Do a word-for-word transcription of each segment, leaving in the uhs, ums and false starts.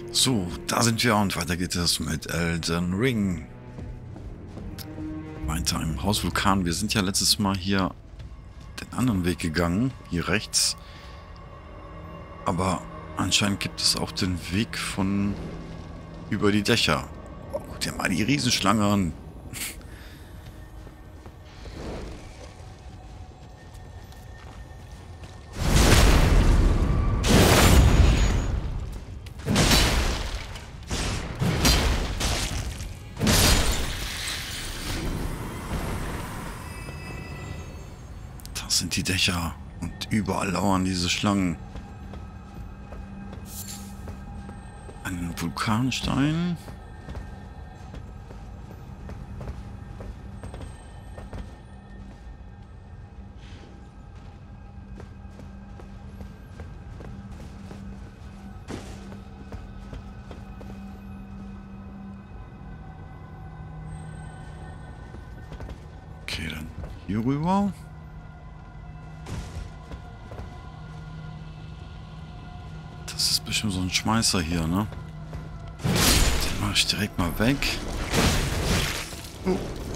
So, da sind wir und weiter geht es mit Elden Ring. Weiter im Haus Vulkan. Wir sind ja letztes Mal hier den anderen Weg gegangen, hier rechts. Aber anscheinend gibt es auch den Weg von über die Dächer. Oh, guck dir mal die Riesenschlange an. Das sind die Dächer und überall lauern diese Schlangen. Ein Vulkanstein. Okay, dann hier rüber. Das ist bestimmt so ein Schmeißer hier, ne? Den mache ich direkt mal weg. Oh.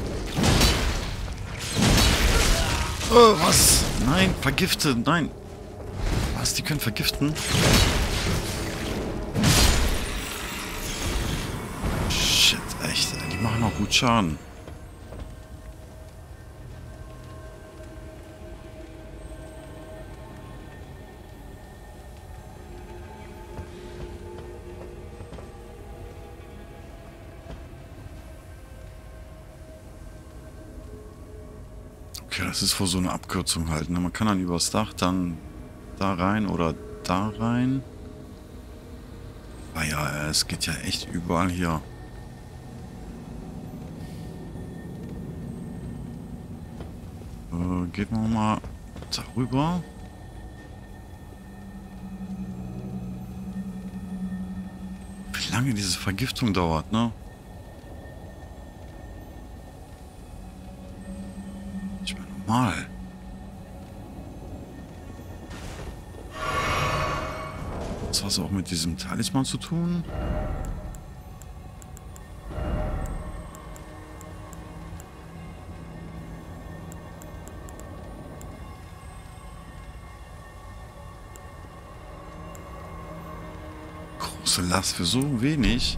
Oh, was? Nein, vergiftet, nein. Was, die können vergiften? Shit, echt, die machen auch gut Schaden. Okay, das ist wohl so eine Abkürzung halt. Ne? Man kann dann übers Dach dann da rein oder da rein. Ah ja, es geht ja echt überall hier. Äh, gehen wir mal darüber. Wie lange diese Vergiftung dauert, ne? Mal. Was hat es auch mit diesem Talisman zu tun? Große Last für so wenig.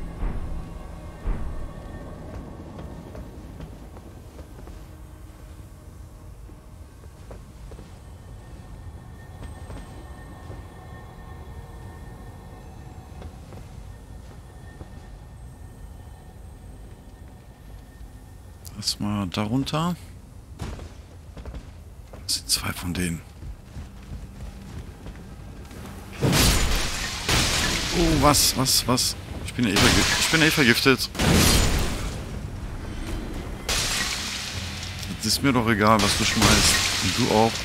Erstmal darunter. Das sind zwei von denen. Oh, was, was, was? Ich bin eh vergiftet. Ich bin eh vergiftet. Das ist mir doch egal, was du schmeißt. Und du auch.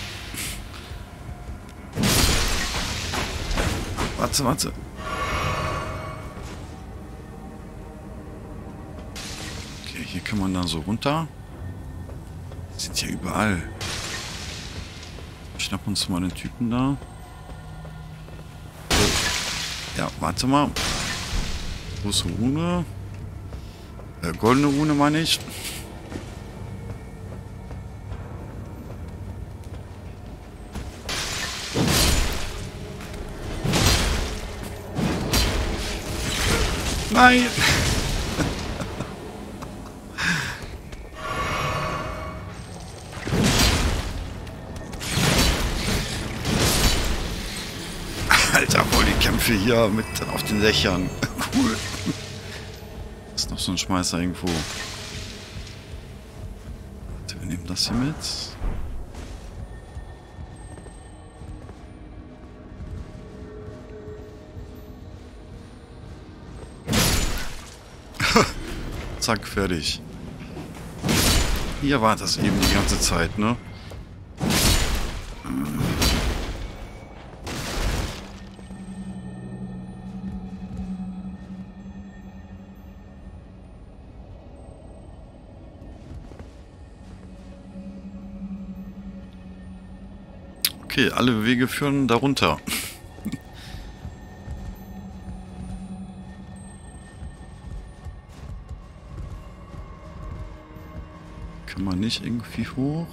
Warte, warte. Hier kann man dann so runter. Die sind ja überall. Schnapp uns mal den Typen da. Ja, warte mal. Große Rune. Äh, goldene Rune meine ich. Nein! Alter, voll die Kämpfe hier mit auf den Dächern. Cool. Ist noch so ein Schmeißer irgendwo. Warte, wir nehmen das hier mit. Zack, fertig. Hier war das eben die ganze Zeit, ne? Okay, alle Wege führen darunter. Kann man nicht irgendwie hoch?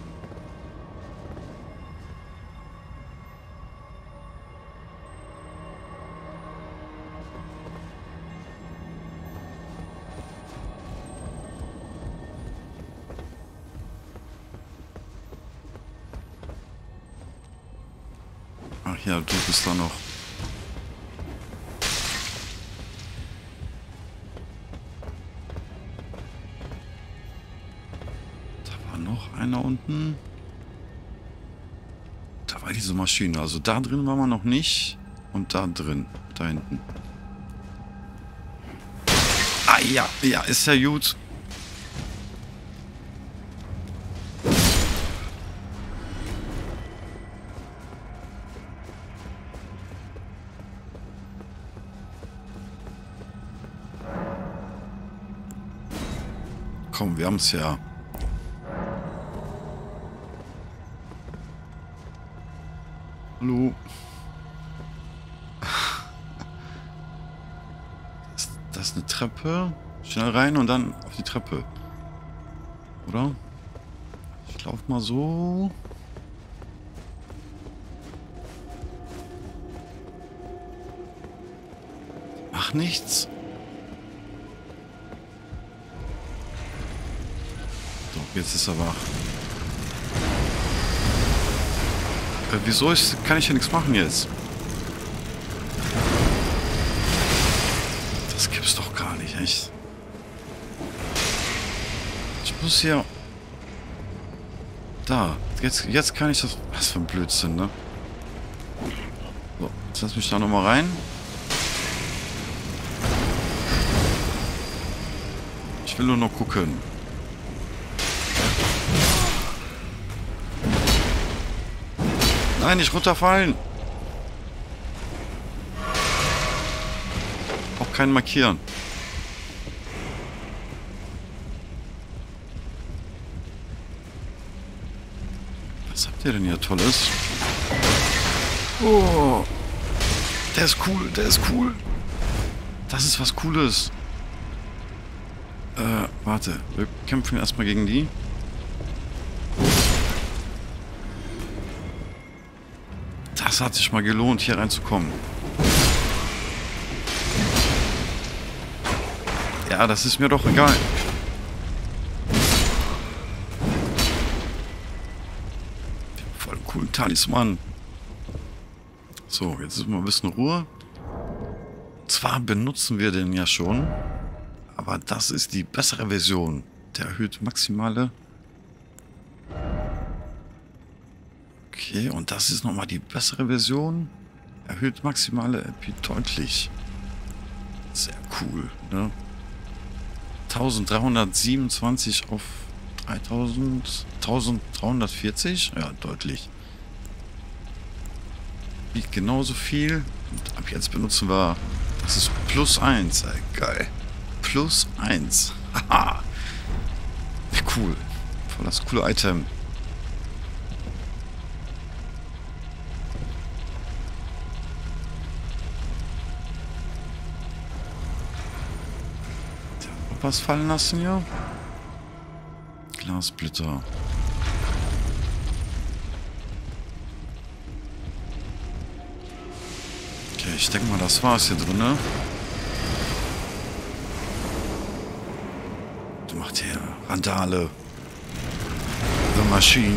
Ach ja, du bist da noch. Da war noch einer unten. Da war diese Maschine. Also da drin waren wir noch nicht. Und da drin. Da hinten. Ah ja, ja, ist ja gut. Komm, wir haben es ja. Hallo. Das, das ist eine Treppe. Schnell rein und dann auf die Treppe. Oder? Ich laufe mal so. Mach nichts. Jetzt ist er wach. Äh, wieso ist, kann ich ja nichts machen jetzt? Das gibt's doch gar nicht, echt. Ich muss hier... Da. Jetzt, jetzt kann ich das... Was für ein Blödsinn, ne? So, jetzt lass mich da nochmal rein. Ich will nur noch gucken. Nein, nicht runterfallen. Auch keinen markieren. Was habt ihr denn hier Tolles? Oh. Der ist cool, der ist cool. Das ist was Cooles. Äh, warte. Wir kämpfen erstmal gegen die. Das hat sich mal gelohnt, hier reinzukommen. Ja, das ist mir doch egal. Voll coolen Talisman. So, jetzt ist mal ein bisschen Ruhe. Zwar benutzen wir den ja schon, aber das ist die bessere Version. Der erhöht maximale... Okay, und das ist nochmal die bessere Version. Erhöht maximale L P deutlich. Sehr cool, ne? eintausenddreihundertsiebenundzwanzig auf dreitausend, eintausenddreihundertvierzig? Ja, deutlich. Wiegt genauso viel. Und ab jetzt benutzen wir... Das ist plus eins. Ey, geil. Plus eins. Haha. Wie cool. Voll das coole Item. Was fallen lassen hier? Glassplitter. Okay, ich denke mal, das war's hier drin, ne? Du machst hier Randale. The Machine.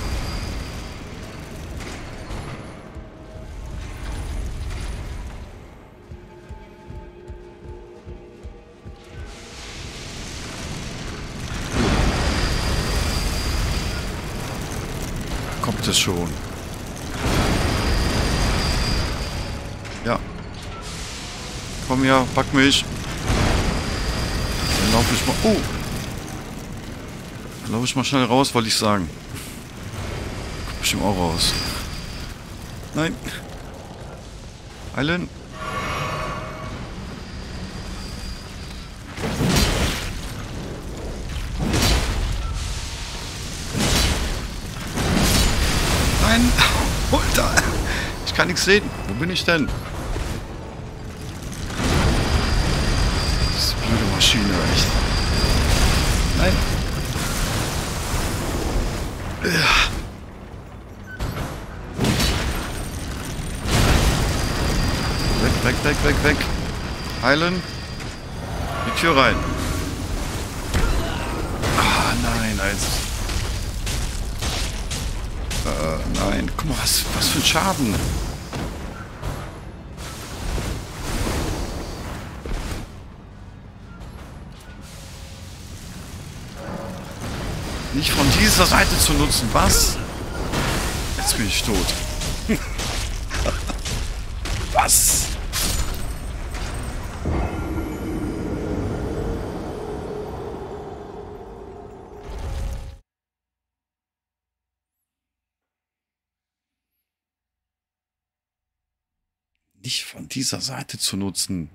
Kommt es schon. Ja. Komm her, pack mich. Dann laufe ich mal... Oh! Dann laufe ich mal schnell raus, wollte ich sagen. Komm ich auch raus. Nein. Heilen. Nein. Alter. Ich kann nichts sehen. Wo bin ich denn? Diese blöde Maschine, echt. Nein. Ja. Weg, weg, weg, weg, weg. Heilen. Die Tür rein. Ah, nein, also. Äh, nein. Guck mal, was, was für ein Schaden. Nicht von dieser Seite zu nutzen. Was? Jetzt bin ich tot. Was? Nicht von dieser Seite zu nutzen.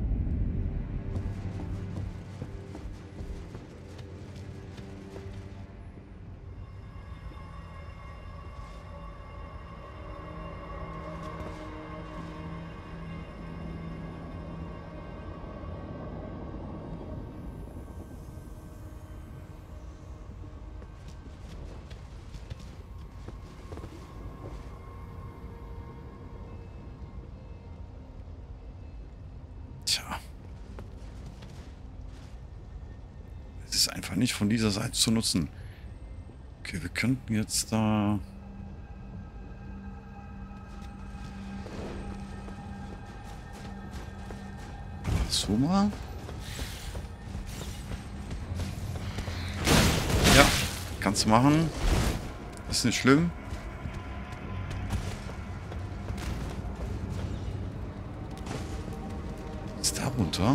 Tja. Es ist einfach nicht von dieser Seite zu nutzen. Okay, wir könnten jetzt da... So mal. Ja, kannst du machen. Ist nicht schlimm. Ist da runter?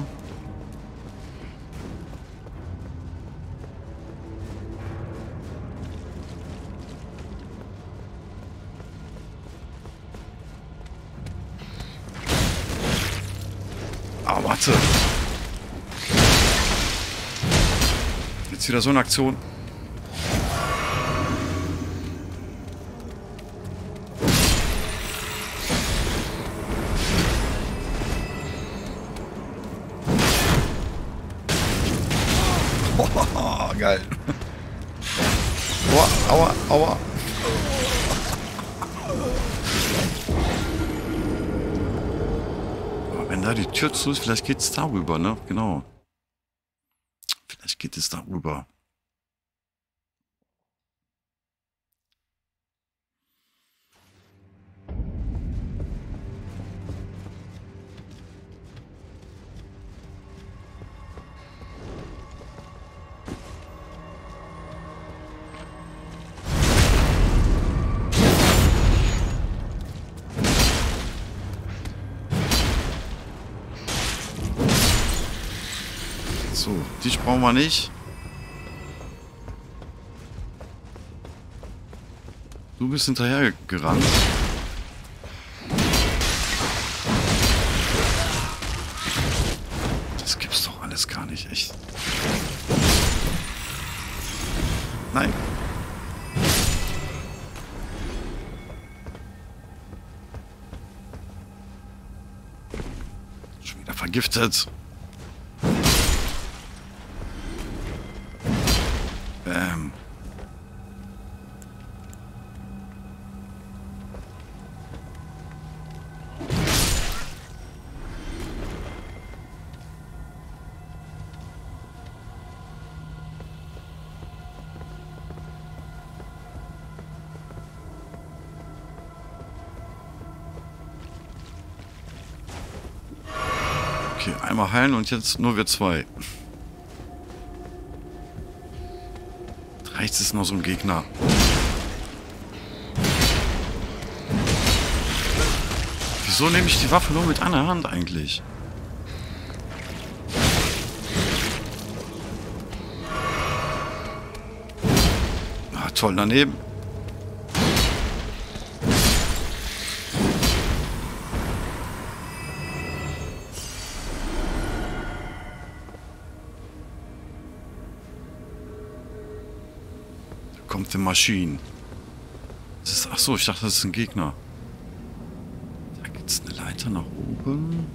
Ah, warte. Jetzt wieder so eine Aktion. Oh, geil. Aua, aua, aua. Aber wenn da die Tür zu ist, vielleicht geht es darüber, ne? Genau. Vielleicht geht es darüber. So, dich brauchen wir nicht. Du bist hinterher gerannt. Das gibt's doch alles gar nicht, echt. Nein. Schon wieder vergiftet. Ähm. Okay, einmal heilen und jetzt nur wir zwei. Rechts ist noch so ein Gegner. Wieso nehme ich die Waffe nur mit einer Hand eigentlich? Ah, toll, daneben. Kommt die Maschine. Das ist, ach so, ich dachte, das ist ein Gegner. Da gibt es eine Leiter nach oben.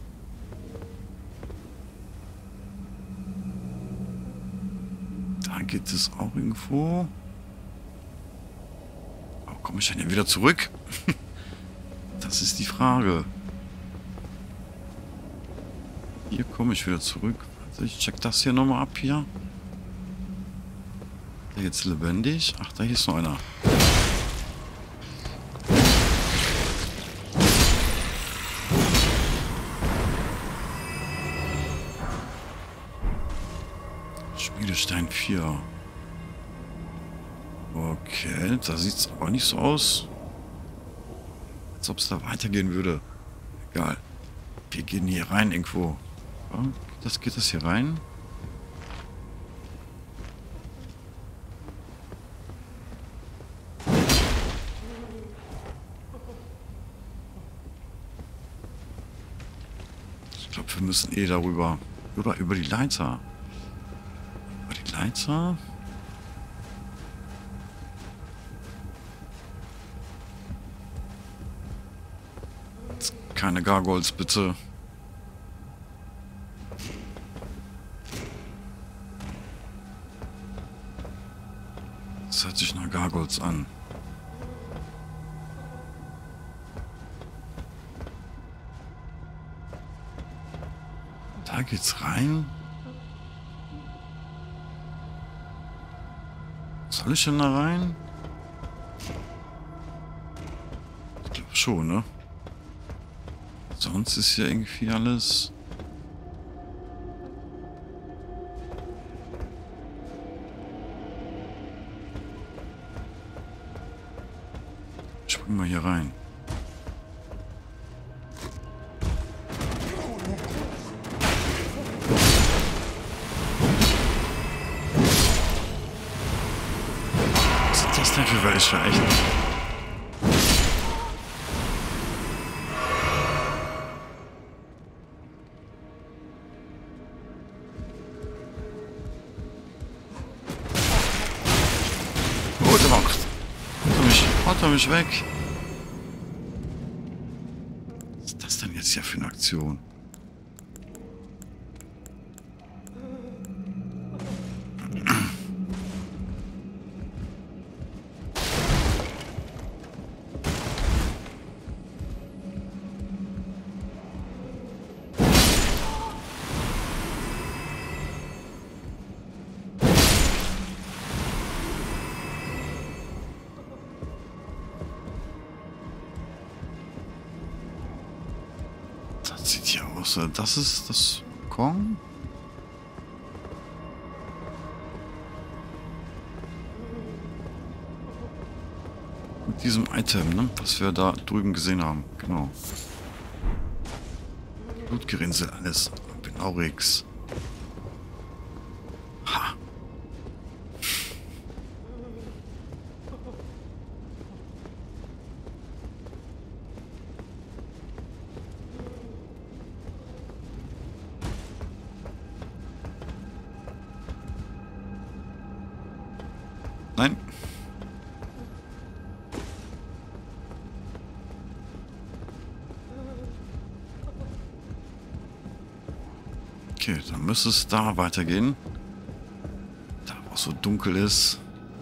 Da geht es auch irgendwo. Oh, komme ich denn hier wieder zurück? Das ist die Frage. Hier komme ich wieder zurück. Also ich check das hier nochmal ab hier. Der jetzt lebendig. Ach, da hier ist noch einer. Schmiedestein vier. Okay, da sieht es aber nicht so aus, als ob es da weitergehen würde. Egal. Wir gehen hier rein irgendwo. Ja, geht das, geht das hier rein? Ich glaube, wir müssen eh darüber. Oder über die Leiter. Über die Leiter. Keine Gargoyles, bitte. Das hört sich nach Gargoyles an. Da geht's rein. Soll ich denn da rein? Ich glaube schon, ne? Sonst ist hier irgendwie alles... Springen wir hier rein. Was sind das denn für welche? Echt? Haut er mich weg. Was ist das denn jetzt hier für eine Aktion? Sieht hier aus. Das ist das Kong. Mit diesem Item, ne? Was wir da drüben gesehen haben. Genau. Blutgerinnsel, alles. Benaurix. Ha. Nein. Okay, dann müsste es da weitergehen. Da, wo es so dunkel ist.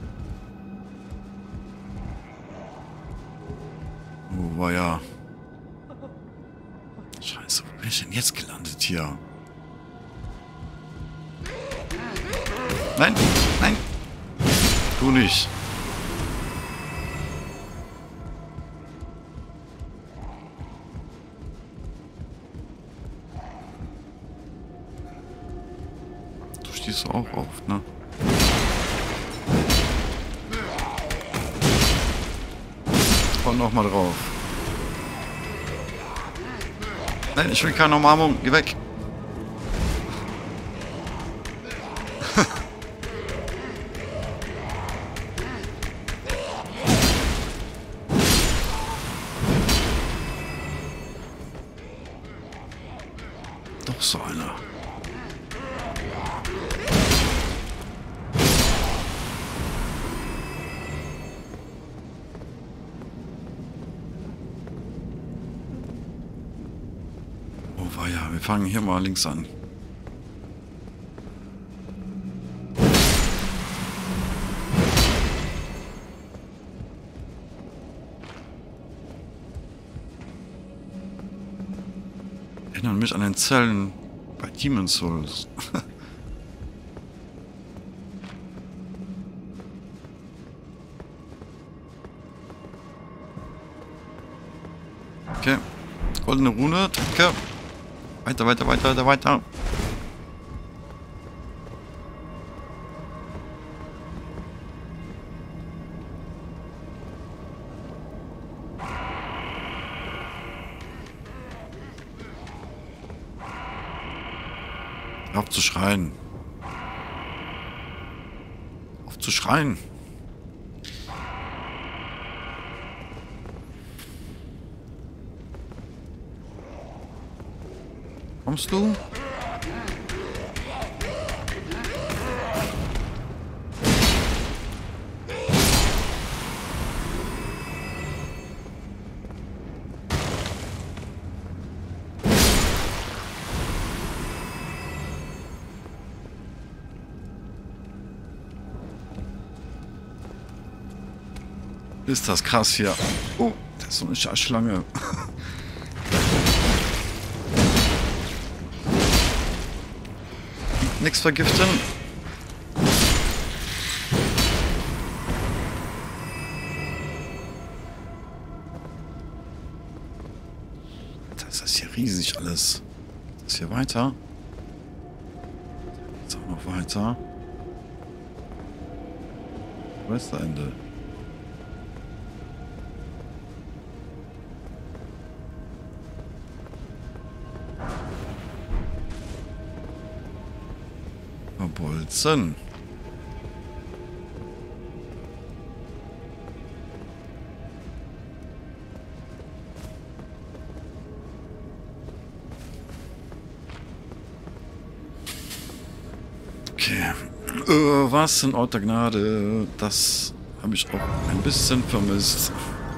Oh, war ja. Scheiße, wo bin ich denn jetzt gelandet hier? Nein, nein. Du nicht. Du stehst auch auf, ne? Und nochmal drauf. Nein, ich will keine Umarmung. Geh weg. Doch so einer. Oh weia, wir fangen hier mal links an. Erinnern mich an den Zellen bei Demon's Souls. Okay. Goldene Rune. Danke. Weiter, weiter, weiter, weiter, weiter. Auf zu schreien. Auf zu schreien. Kommst du? Ist das krass hier. Oh, das ist so eine Scheißschlange. Nichts vergiften. Das ist hier riesig alles. Das hier weiter. Jetzt auch noch weiter. Wo ist das Ende? Bolzen. Okay. Äh, was in Ort der Gnade? Das habe ich auch ein bisschen vermisst.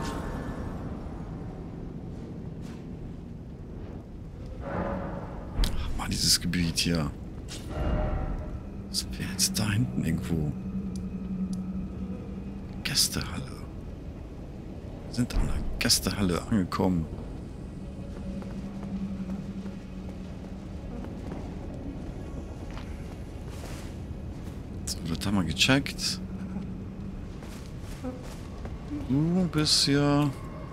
Ach, mal dieses Gebiet hier. Sind wir jetzt da hinten irgendwo? Gästehalle. Wir sind an der Gästehalle angekommen. So, das haben wir gecheckt. Du bist ja...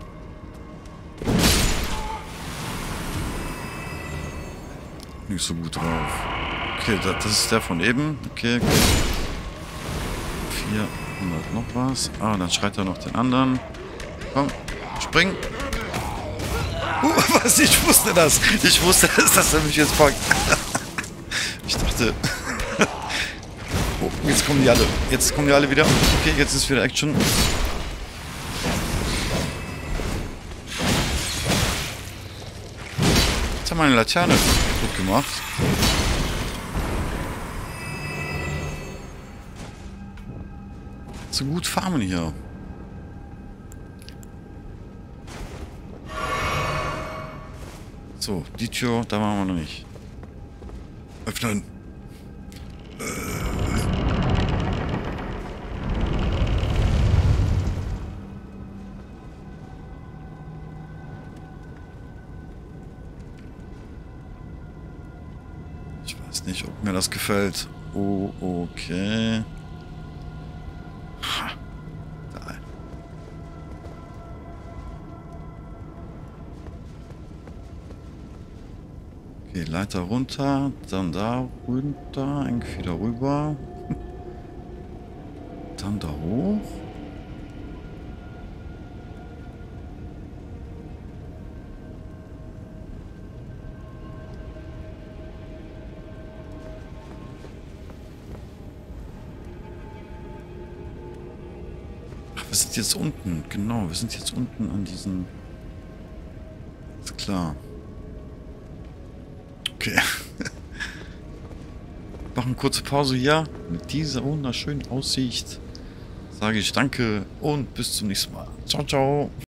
nicht so gut drauf. Okay, das ist der von eben. Okay. vierhundert noch was. Ah, dann schreit er noch den anderen. Komm, spring. Uh, was? Ich wusste das. Ich wusste, dass er mich jetzt packt. Ich dachte... Oh, jetzt kommen die alle. Jetzt kommen die alle wieder. Okay, jetzt ist wieder Action. Jetzt haben wir eine Laterne gut gemacht. So gut farmen hier. So, die Tür, da waren wir noch nicht. Öffnen. Äh. Ich weiß nicht, ob mir das gefällt. Oh, okay. Okay, Leiter runter, dann da runter, irgendwie da rüber. Dann da hoch. Ach, wir sind jetzt unten, genau, wir sind jetzt unten an diesen... Ist klar. Okay. Machen kurze Pause hier. Mit dieser wunderschönen Aussicht sage ich danke und bis zum nächsten Mal. Ciao, ciao.